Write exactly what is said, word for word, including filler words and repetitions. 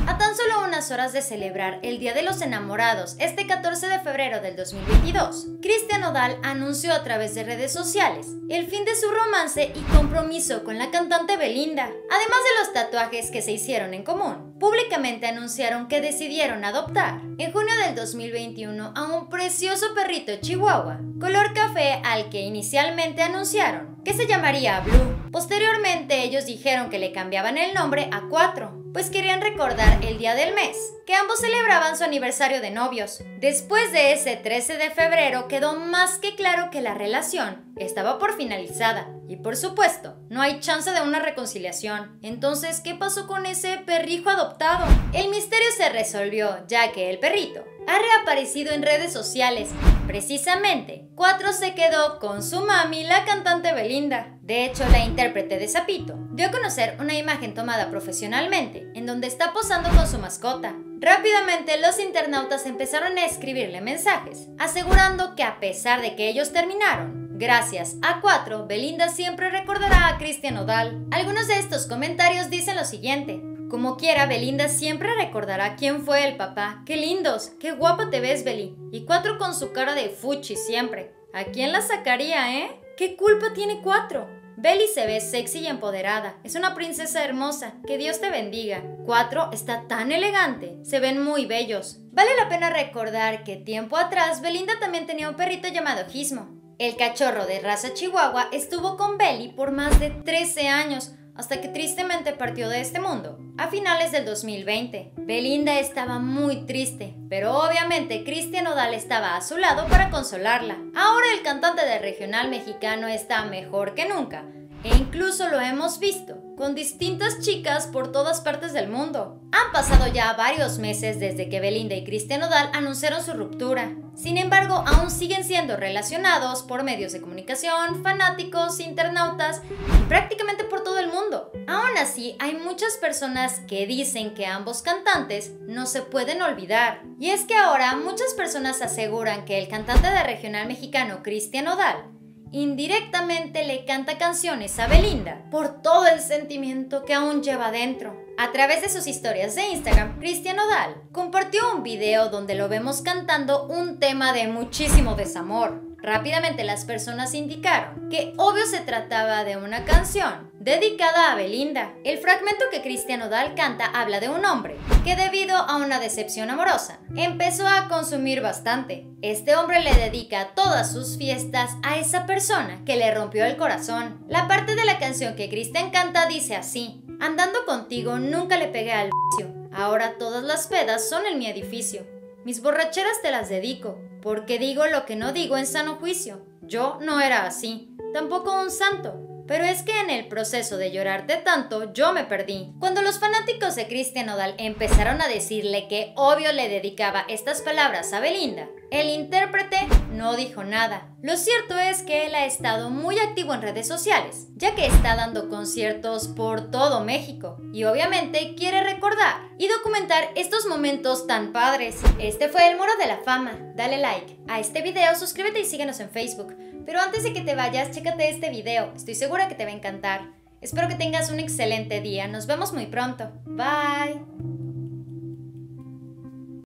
A tan solo unas horas de celebrar el Día de los Enamorados, este catorce de febrero del dos mil veintidós, Cristian Nodal anunció a través de redes sociales el fin de su romance y compromiso con la cantante Belinda. Además de los tatuajes que se hicieron en común, públicamente anunciaron que decidieron adoptar en junio del dos mil veintiuno a un precioso perrito chihuahua, color café, al que inicialmente anunciaron que se llamaría Blue. Posteriormente ellos dijeron que le cambiaban el nombre a Cuatro, pues querían recordar el día del mes, que ambos celebraban su aniversario de novios. Después de ese trece de febrero quedó más que claro que la relación estaba por finalizada y, por supuesto, no hay chance de una reconciliación. Entonces, ¿qué pasó con ese perrijo adoptado? El misterio se resolvió, ya que el perrito ha reaparecido en redes sociales. Precisamente, Cuatro se quedó con su mami, la cantante Belinda. De hecho, la intérprete de Sapito dio a conocer una imagen tomada profesionalmente, en donde está posando con su mascota. Rápidamente, los internautas empezaron a escribirle mensajes, asegurando que a pesar de que ellos terminaron, gracias a Cuatro, Belinda siempre recordará a Cristian Nodal. Algunos de estos comentarios dicen lo siguiente: como quiera, Belinda siempre recordará quién fue el papá. ¡Qué lindos! ¡Qué guapa te ves, Beli! Y Cuatro con su cara de fuchi siempre. ¿A quién la sacaría, eh? ¿Qué culpa tiene Cuatro? Beli se ve sexy y empoderada. Es una princesa hermosa. Que Dios te bendiga. Cuatro está tan elegante. Se ven muy bellos. Vale la pena recordar que tiempo atrás Belinda también tenía un perrito llamado Gizmo. El cachorro de raza chihuahua estuvo con Beli por más de trece años, hasta que tristemente partió de este mundo a finales del dos mil veinte. Belinda estaba muy triste, pero obviamente Cristian Nodal estaba a su lado para consolarla. Ahora el cantante de regional mexicano está mejor que nunca, e incluso lo hemos visto con distintas chicas por todas partes del mundo. Han pasado ya varios meses desde que Belinda y Cristian Nodal anunciaron su ruptura. Sin embargo, aún siguen siendo relacionados por medios de comunicación, fanáticos, internautas y prácticamente por todo el mundo. Aún así, hay muchas personas que dicen que ambos cantantes no se pueden olvidar. Y es que ahora muchas personas aseguran que el cantante de regional mexicano Cristian Nodal indirectamente le canta canciones a Belinda por todo el sentimiento que aún lleva dentro. A través de sus historias de Instagram, Cristian Nodal compartió un video donde lo vemos cantando un tema de muchísimo desamor. Rápidamente las personas indicaron que obvio se trataba de una canción dedicada a Belinda. El fragmento que Cristian Nodal canta habla de un hombre que, debido a una decepción amorosa, empezó a consumir bastante. Este hombre le dedica todas sus fiestas a esa persona que le rompió el corazón. La parte de la canción que Cristian canta dice así: andando contigo nunca le pegué al vicio, ahora todas las pedas son en mi edificio. Mis borracheras te las dedico, porque digo lo que no digo en sano juicio. Yo no era así, tampoco un santo, pero es que en el proceso de llorarte tanto, yo me perdí. Cuando los fanáticos de Cristian Nodal empezaron a decirle que obvio le dedicaba estas palabras a Belinda, el intérprete no dijo nada. Lo cierto es que él ha estado muy activo en redes sociales, ya que está dando conciertos por todo México y obviamente quiere recordar y documentar estos momentos tan padres. Este fue el Muro de la Fama. Dale like a este video, suscríbete y síguenos en Facebook. Pero antes de que te vayas, chécate este video, estoy segura que te va a encantar. Espero que tengas un excelente día, nos vemos muy pronto. Bye.